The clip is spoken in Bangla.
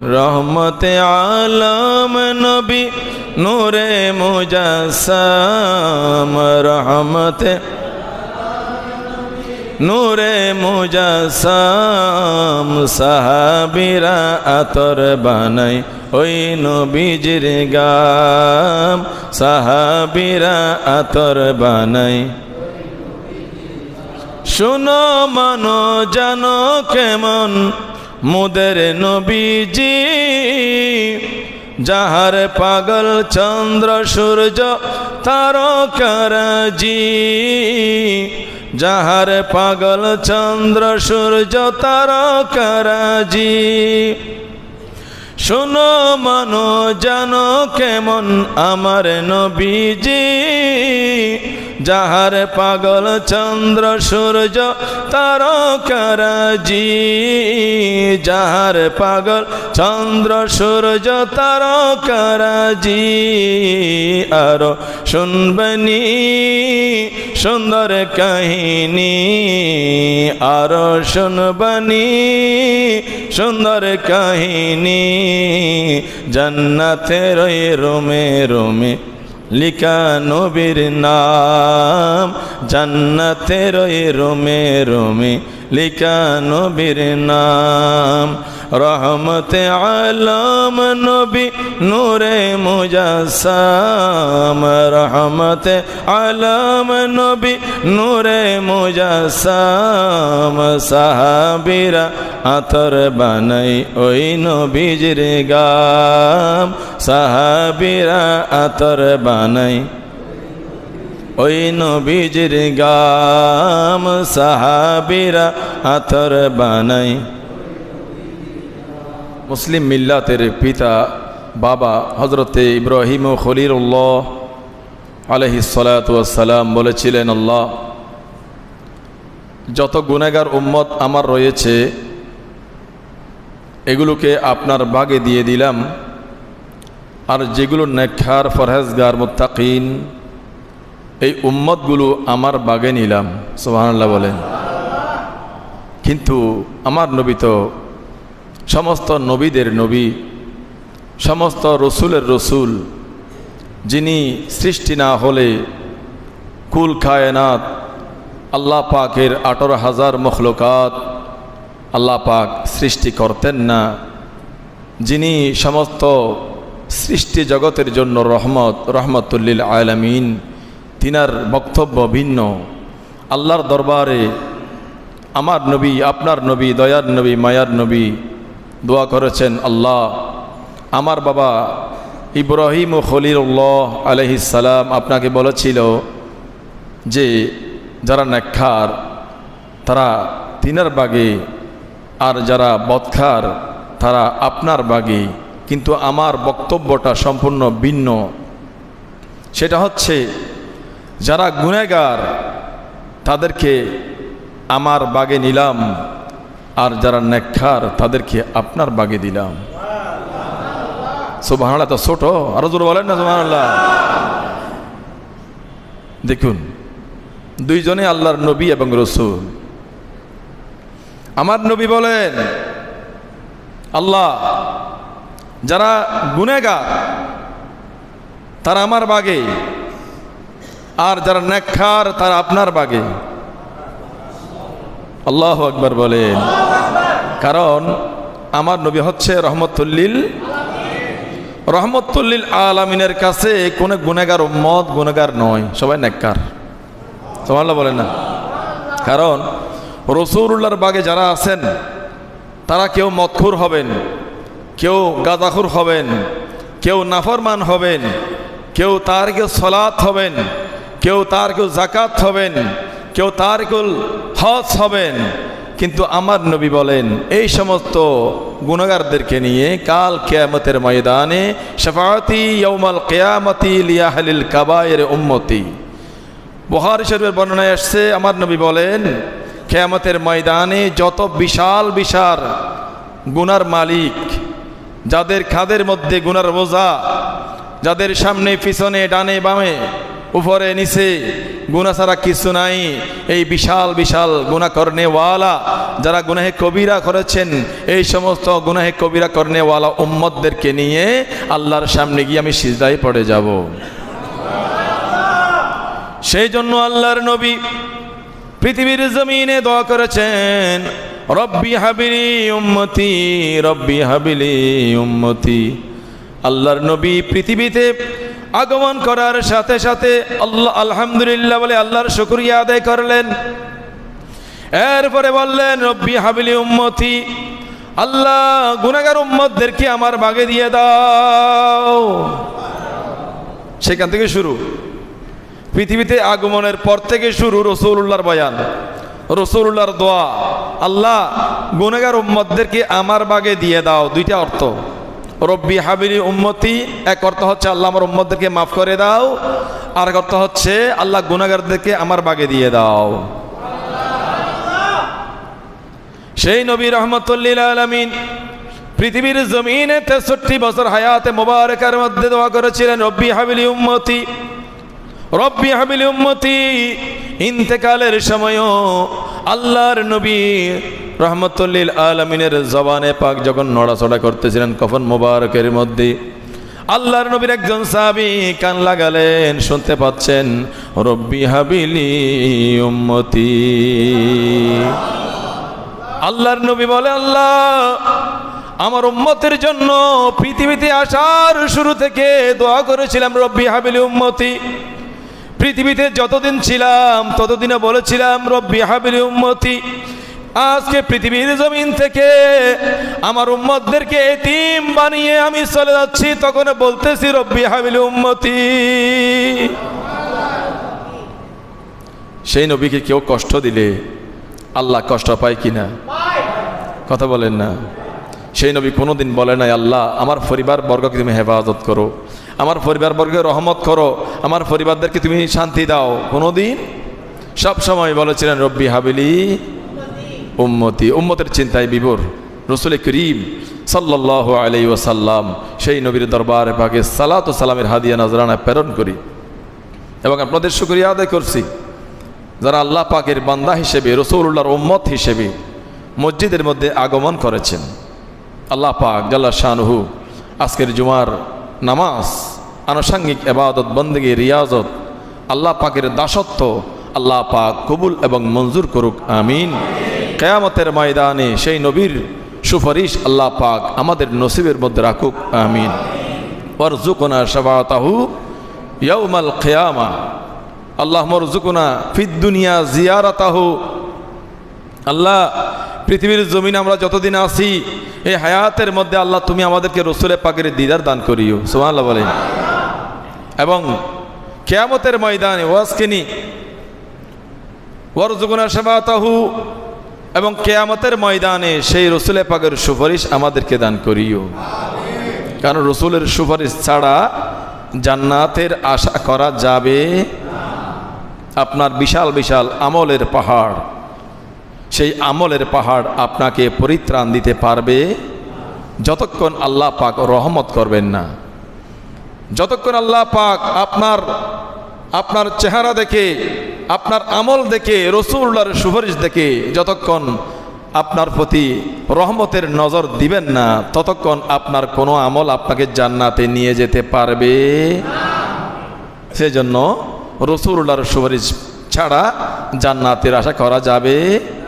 রহমতে আলম নবী নূরে মুজাসসাম রহমতে নূরে মুজাসসাম সাহাবীরা আতর বানাই ওই নবীজির গাম সাহাবীরা আতর বানাই শুনো মানো জানো কেমন মুদের নবীজি যাহার পাগল চন্দ্র সূর্য তারকারাজি যাহার পাগল চন্দ্র সূর্য তারকারাজি শোনো মানো জানো কেমন আমার নবীজি যাহার পাগল চন্দ্র সূর্য তারকারাজি যাহার পাগল চন্দ্র সূর্য তারকারাজি আরো শুনবনি সুন্দর কাহিনী আরো শুনবনি সুন্দর কাহিনী জান্নাতের ওই রোমে রোমে লিখা নবীর নাম জান্নাতের ওই রোমে রোমে লিখা নবীর নাম রহমতে আলম নবী নূরে মুজাসসাম রহমতে আলম নবী নূরে মুজাসসাম সাহাবীরা আতর বানাই ওই নবীজির গাম সাহাবীরা আতর বানাই ওই নবীজির গাম সাহাবীরা আতর বানাই মুসলিম মিল্লাতের পিতা বাবা হযরতে ইব্রাহিম খলিলুল্লাহ আলাইহিস সালাতু ওয়াস সালাম বলেছিলেন আল্লাহ যত গুনাহগার উম্মত আমার রয়েছে এগুলোকে আপনার বাগে দিয়ে দিলাম আর যেগুলো নেককার ফরহেজগার মুত্তাকিন এই উম্মতগুলো আমার বাগে নিলাম সুবহানাল্লাহ বলেন কিন্তু আমার নবী তো সমস্ত নবীদের নবী সমস্ত রসুলের রসুল যিনি সৃষ্টি না হলে কুল কায়নাত আল্লাহ পাকের 18,000 মখলুকাত আল্লাহ পাক সৃষ্টি করতেন না যিনি সমস্ত সৃষ্টি জগতের জন্য রহমতুল্লিল আলামিন তিনার বক্তব্য ভিন্ন আল্লাহর দরবারে আমার নবী আপনার নবী দয়ার নবী মায়ার নবী দোয়া করেছেন আল্লাহ আমার বাবা ইব্রাহিম খলিলুল্লাহ আলাইহিস সালাম আপনাকে বলেছিল যে যারা নেককার তারা তিনার বাগে আর যারা বদকার তারা আপনার বাগে কিন্তু আমার বক্তব্যটা সম্পূর্ণ ভিন্ন সেটা হচ্ছে যারা গুনাহগার তাদেরকে আমার বাগে নিলাম আর যারা নেককার তাদেরকে আপনার বাগে দিলাম সুবহানাল্লাহ তো ছোট আরো জোরে বলেন না সুবহানাল্লাহ দেখুন দুইজনে আল্লাহর নবী এবং রাসূল আমার নবী বলেন আল্লাহ যারা গুনাহগার তারা আমার বাগে আর যারা নেককার তারা আপনার বাগে আল্লাহু আকবার বলেন কারণ আমার নবী হচ্ছে রহমতুল্লিল আলামিনের কাছে কোনো গুনাহগার উম্মত গুনাহগার নয় সবাই নেককার সুবহানাল্লাহ বলেন না কারণ রাসূলুল্লাহর বাগে যারা আছেন তারা কেউ মদখুর হবেন কেউ গাঁজাখুর হবেন কেউ নাফরমান হবেন কেউ তারিকুল সালাত হবেন কেউ তারিকুল যাকাত হবেন কেউ তারিকুল হজ হবেন কিন্তু আমার নবী বলেন এই সমস্ত গুনাহগারদেরকে নিয়ে কাল কিয়ামতের ময়দানে শাফাআতি ইয়াউমাল কিয়ামতি লিআহলিল কাবায়ের উম্মতি বুখারী শরীফের বর্ণনায় আসছে আমার নবী বলেন কিয়ামতের ময়দানে যত বিশাল বিশাল গুনার মালিক যাদের খাদের মধ্যে গুনার বোঝা যাদের সামনে পিছনে ডানে বামে উপরে নিচে গুনাহ ছাড়া কিছু নাই। এই বিশাল বিশাল গুনাহ করনেওয়ালা যারা গুনাহে কবিরা করেছেন, এই সমস্ত গুনাহে কবিরা করনেওয়ালা উম্মতদেরকে নিয়ে আল্লাহর সামনে গিয়ে আমি সিজদায় পড়ে যাব। সেই জন্য আল্লাহর নবী পৃথিবীর জমিনে দোয়া করেছেন, রব্বি হাবিলি উম্মতি, রব্বি হাবিলি উম্মতি। আল্লাহর নবী পৃথিবীতে আগমন করার সাথে সাথে আল্লাহ আলহামদুলিল্লাহ বলে আল্লাহর শুকরিয়া আদায় করলেন। এরপরে বললেন, রব্বি হাবিলি উম্মতি, আল্লাহ গুনাহগার উম্মতদেরকে আমার ভাগে দিয়ে দাও। সেখান থেকে শুরু, পৃথিবীতে আগমনের পর থেকে শুরু রাসূলুল্লাহর বয়ান, রাসূলুল্লাহর দোয়া, আল্লাহ গুনাহগার উম্মতদেরকে আমার ভাগে দিয়ে দাও। দুইটা অর্থ, রব্বি হাবিলি উম্মতি, এক অর্থ হচ্ছে আল্লাহ আমার উম্মতদেরকে মাফ করে দাও, আর এক অর্থ হচ্ছে আল্লাহ গুনাহগারদেরকে আমার ভাগে দিয়ে দাও। সেই নবী রাহমাতুল লিল আলামিন পৃথিবীর জমিনে 63 বছর হায়াতে মোবারকার মধ্যে দোয়া করেছিলেন, রব্বি হাবিলি উম্মতি, রব্বি হাবিলি উম্মতি। ইন্তেকালের সময়ও আল্লাহর নবী রাহমাতুল লিল আলামিনের জবানে পাক যখন নড়াচড়া করতেছিলেন কফন মোবারকের মধ্যে, আল্লাহর নবীর একজন সাহাবী কান লাগালেন, শুনতে পাচ্ছেন রব্বি হাবিলি উম্মতি। আল্লাহর নবী বলে, আল্লাহ আমার উম্মতের জন্য পৃথিবীতে আসার শুরু থেকে দোয়া করেছিলাম রব্বি হাবিলি উম্মতি। পৃথিবীতে যতদিন ছিলাম ততদিনে বলেছিলাম রব্বি হাবিলি উম্মতি। আজকে পৃথিবীর জমিন থেকে আমার উম্মতদেরকে এতিম বানিয়ে আমি চলে যাচ্ছি, তখন বলতেছি রব্বি হাবিলি উম্মতি। সেই নবীকে কেউ কষ্ট দিলে আল্লাহ কষ্ট পায় কিনা? কথা বলেন না। সেই নবী কোনোদিন বলে নাই, আল্লাহ আমার পরিবার বর্গকে তুমি হেফাজত করো, আমার পরিবার বর্গকে রহমত করো, আমার পরিবারদেরকে তুমি শান্তি দাও। কোনোদিন, সব সময় বলেছিলেন রব্বি হাবিলি উম্মতি। উম্মতের চিন্তায় বিভোর রাসূল করিম সাল্লাল্লাহু আলাইহি ওয়াসাল্লাম সেই নবীর দরবারে পাকে সালাত ও সালামের হাদিয়া নজরানা প্রেরণ করি এবং আপনাদের শুকরিয়া আদায় করছি যারা আল্লাহ পাকের বান্দা হিসেবে, রাসূলুল্লাহর উম্মত হিসেবে মসজিদের মধ্যে আগমন করেছেন। আল্লাহ পাক জাল্লা শানুহু আজকের জুমার নামাজ, আনুষঙ্গিক ইবাদত, বন্দেগী, রিয়াজত, আল্লাহ পাকের দাসত্ব আল্লাহ পাক কবুল এবং মঞ্জুর করুক, আমিন। কিয়ামতের ময়দানে সেই নবীর সুপারিশ আল্লাহ পাক আমাদের নসিবের মধ্যে রাখুক, আমিন। ওয়ারযুকনা শাফাআতাহু ইয়াউমাল কিয়ামা, আল্লাহুম্মা রযুকনা ফিদ দুনিয়া জিয়ারাতাহু। আল্লাহ পৃথিবীর জমিনে আমরা যতদিন আছি এই হায়াতের মধ্যে আল্লাহ তুমি আমাদেরকে রাসূলের পাকের দিদার দান করিও, সুবহানাল্লাহ বলেন। এবং কিয়ামতের ময়দানে ওয়াজকিনি ওয়ারযুকনা শাফাআতাহু, এবং কিয়ামতের ময়দানে সেই রাসূলের পাকের সুপারিশ আমাদেরকে দান করিও। কারণ রাসূলের সুপারিশ ছাড়া জান্নাতের আশা করা যাবে। আপনার বিশাল বিশাল আমলের পাহাড়, সেই আমলের পাহাড় আপনাকে পরিত্রাণ দিতে পারবে যতক্ষণ আল্লাহ পাক রহমত করবেন না, যতক্ষণ আল্লাহ পাক আপনার চেহারা দেখে, আপনার আমল দেখে, রাসূলুল্লাহর সুপারিশ দেখে যতক্ষণ আপনার প্রতি রহমতের নজর দিবেন না, ততক্ষণ আপনার কোনো আমল আপনাকে জান্নাতে নিয়ে যেতে পারবে। সেজন্য রাসূলুল্লাহর সুপারিশ ছাড়া জান্নাতের আশা করা যাবে